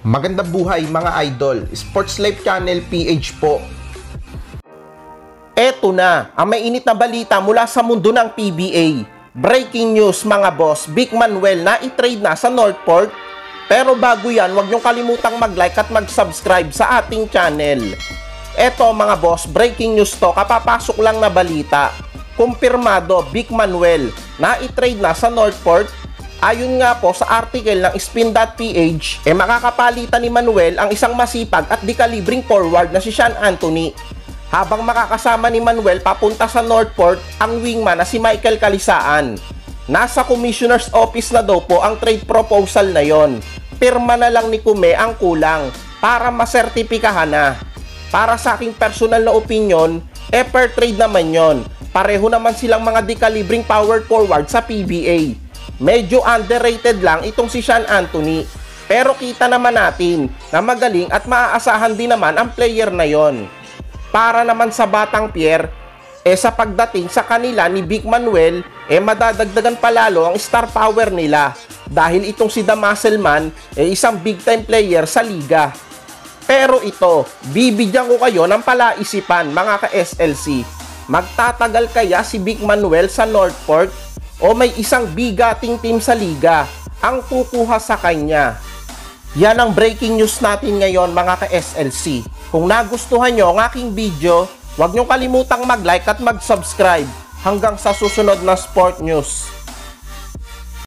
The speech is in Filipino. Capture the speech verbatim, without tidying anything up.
Magandang buhay mga idol, Sports Life Channel P H po. Eto na, ang may init na balita mula sa mundo ng P B A. Breaking news mga boss, Vic Manuel na i-trade na sa Northport. Pero bago yan, huwag niyong kalimutang mag-like at mag-subscribe sa ating channel. Eto mga boss, breaking news to, kapapasok lang na balita. Kumpirmado, Vic Manuel na i-trade na sa Northport. Ayon nga po sa article ng spin dot p h, eh makakapalitan ni Manuel ang isang masipag at di-kalibring forward na si Sean Anthony. Habang makakasama ni Manuel papunta sa Northport ang wingman na si Michael Calisaan. Nasa Commissioner's Office na daw po ang trade proposal na yon. Pirma na lang ni Kume ang kulang para masertipikahan na. Para sa aking personal na opinion, eh per trade naman yon. Pareho naman silang mga di-kalibring power forward sa P B A. Medyo underrated lang itong si Sean Anthony. Pero kita naman natin na magaling at maaasahan din naman ang player na yon. Para naman sa Batang Pierre, eh sa pagdating sa kanila ni Vic Manuel, eh madadagdagan palalo ang star power nila. Dahil itong si The Muscle Man, eh isang big time player sa liga. Pero ito, bibigyan ko kayo ng palaisipan mga ka-S L C. Magtatagal kaya si Vic Manuel sa Northport? O may isang bigating team sa liga ang kukuha sa kanya? Yan ang breaking news natin ngayon mga ka-S L C. Kung nagustuhan nyo ang aking video, huwag nyo kalimutang mag-like at mag-subscribe. Hanggang sa susunod na sport news.